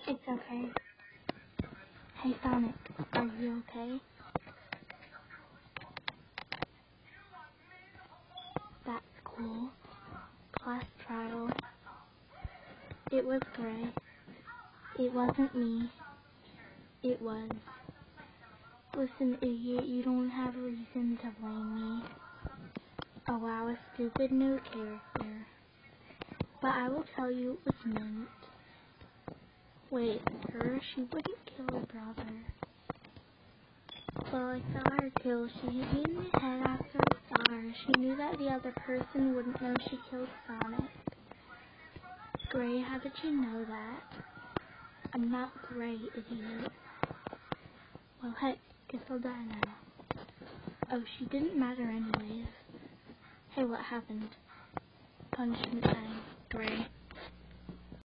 It's okay. Hey Sonic, are you okay? That's cool. Class trial. It was Gray. It wasn't me. It was. Listen, idiot, you don't have a reason to blame me. Allow a stupid new character. But I will tell you it was meant. Wait, her? She wouldn't kill her brother. Well, I saw her kill. She hit me in the head after I saw her. She knew that the other person wouldn't know she killed Sonic. Gray, how did you know that? I'm not Gray, idiot. Well, heck, guess I'll die now. Oh, she didn't matter anyways. Hey, what happened? Punishment time, Gray.